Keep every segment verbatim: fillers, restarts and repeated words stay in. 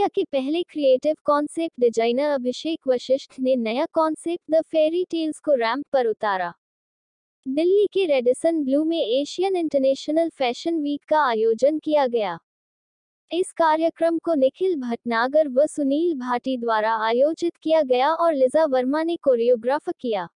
के पहले creative concept designer Abhishek Vashishth ने नया कॉन्सेप्ट द फेरी टेल्स को रैंप पर उतारा। दिल्ली के रेडिसन ब्लू में एशियन इंटरनेशनल फैशन वीक का आयोजन किया गया। इस कार्यक्रम को निखिल भटनागर व सुनील भाटी द्वारा आयोजित किया गया और लिजा वर्मा ने कोरियोग्राफ किया।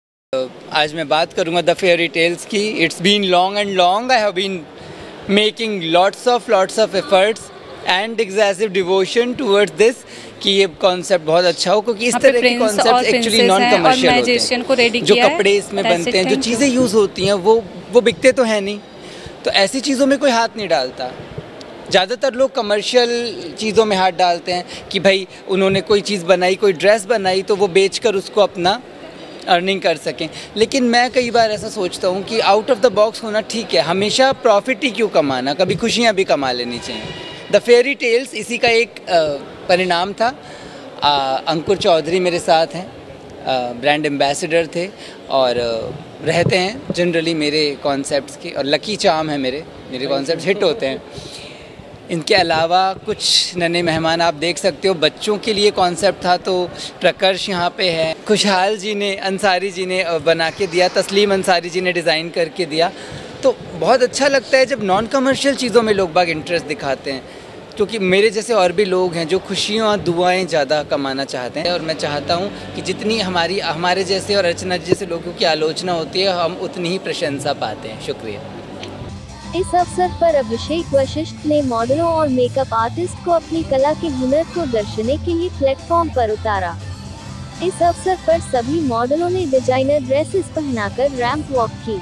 आज मैं बात करूंगा द फेरी टेल्स की। It's been long and long I have been making lots of lots of efforts and excessive devotion towards this कि ये कॉन्सेप्ट बहुत अच्छा हो, क्योंकि इस तरह के कॉन्सेप्ट एक्चुअली नॉन कमर्शियल होते हैं। जो कपड़े इसमें बनते हैं, जो चीज़ें यूज़ होती हैं, वो वो बिकते तो हैं नहीं, तो ऐसी चीज़ों में कोई हाथ नहीं डालता। ज़्यादातर लोग कमर्शियल चीज़ों में हाथ डालते हैं कि भाई उन्होंने कोई चीज़ बनाई, कोई ड्रेस बनाई तो वो बेचकर उसको अपना अर्निंग कर सकें। लेकिन मैं कई बार ऐसा सोचता हूँ कि आउट ऑफ द बॉक्स होना ठीक है, हमेशा प्रॉफिट ही क्यों कमाना, कभी खुशियाँ भी कमा लेनी चाहिए। द फेरी टेल्स इसी का एक परिणाम था। आ, अंकुर चौधरी मेरे साथ हैं, ब्रांड एम्बेसडर थे और आ, रहते हैं जनरली मेरे कॉन्सेप्ट्स के, और लकी चार्म है मेरे मेरे कॉन्सेप्ट्स हिट होते हैं। इनके अलावा कुछ नन्हे मेहमान आप देख सकते हो। बच्चों के लिए कॉन्सेप्ट था तो प्रकर्ष यहाँ पे है, खुशहाल जी ने अंसारी जी ने बना के दिया, तस्लीम अंसारी जी ने डिज़ाइन करके दिया। तो बहुत अच्छा लगता है जब नॉन कमर्शियल चीज़ों में लोग बाग इंटरेस्ट दिखाते हैं, क्योंकि मेरे जैसे और भी लोग हैं जो खुशियाँ और दुआएं ज़्यादा कमाना चाहते हैं। और मैं चाहता हूँ कि जितनी हमारी हमारे जैसे और अर्चना जैसे लोगों की आलोचना होती है, हम उतनी ही प्रशंसा पाते हैं। शुक्रिया। इस अवसर पर अभिषेक वशिष्ठ ने मॉडलों और मेकअप आर्टिस्ट को अपनी कला के हुनर को दर्शाने के लिए प्लेटफॉर्म पर उतारा। इस अवसर पर सभी मॉडलों ने डिजाइनर ड्रेसेस पहनाकर रैंप वॉक की।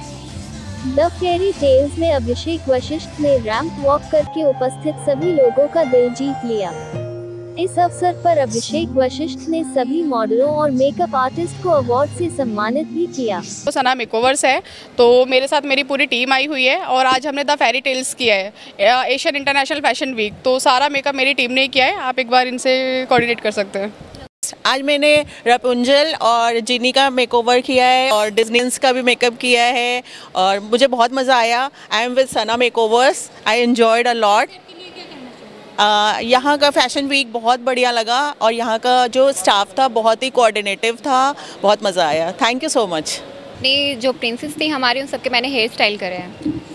द फेरी टेल्स में अभिषेक वशिष्ठ ने रैंप वॉक करके उपस्थित सभी लोगों का दिल जीत लिया। इस अवसर पर अभिषेक वशिष्ठ ने सभी मॉडलों और मेकअप आर्टिस्ट को अवार्ड से सम्मानित भी किया। तो सना मेकओवर्स है, तो मेरे साथ मेरी पूरी टीम आई हुई है और आज हमने द फेरी टेल्स किया है, एशियन इंटरनेशनल फैशन वीक। तो सारा मेकअप मेरी टीम ने किया है, आप एक बार इनसे कोऑर्डिनेट कर सकते हैं। आज मैंने रपुंजल और जिनी का मेकओवर किया है और डिज्नीज का भी मेकअप किया है और मुझे बहुत मज़ा आया। I am with Sana makeovers, I enjoyed a lot. यहाँ का फैशन वीक बहुत बढ़िया लगा और यहाँ का जो स्टाफ था बहुत ही कोऑर्डिनेटिव था, बहुत मज़ा आया। Thank you so much. जो प्रिंसेस थी हमारी, उन सबके मैंने हेयर स्टाइल करे हैं।